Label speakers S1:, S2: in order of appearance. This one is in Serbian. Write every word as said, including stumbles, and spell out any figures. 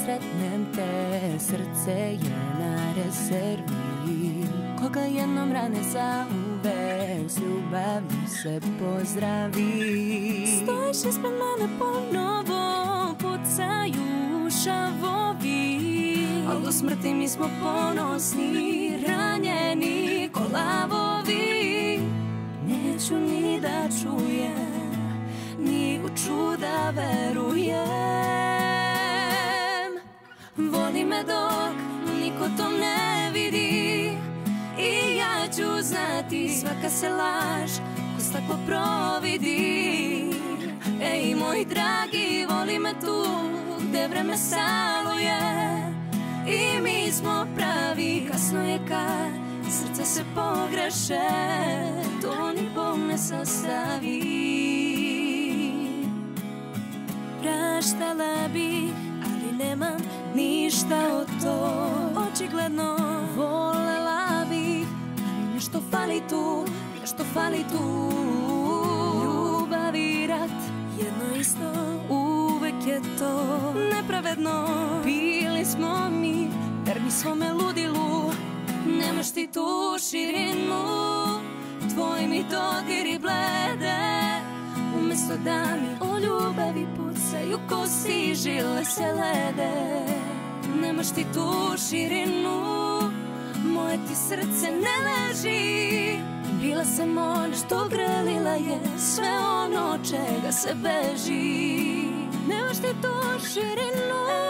S1: sretnem te, srce je na rezervi. Koga jednom rane zauvek, s ljubavlju se pozdravi. Stojiš ispred mene ponovo, pucaju šavovi, al do smrti mi smo ponosni, ranjeni ko lavovi. Neću ni da čujem, ni u čuda verujem. Voli me dok niko to ne vidi, i ja ću znati svaka se laž ko staklo providi. Ej moj dragi, voli me tu gde vreme staluje, i mi smo pravi, kasno je kad srce se pogreše, to ni Bog ne sastavi. Praštala bi, ali nemam ništa od to. Očigledno volela bih, ali nešto fali tu, nešto fali tu. Ljubav i rat, jedno isto, uvek je to nepravedno. Bili smo mi, verni svome ludilu, nemaš ti tu širinu. Tvoji mi dodiri blede, umesto da mi o ljubavi pucaju kosti, žile se lede. Nemaš ti tu širinu, moje ti srce ne leži. Bila sam ona što grlila je sve ono čega se beži. Nemaš ti tu širinu,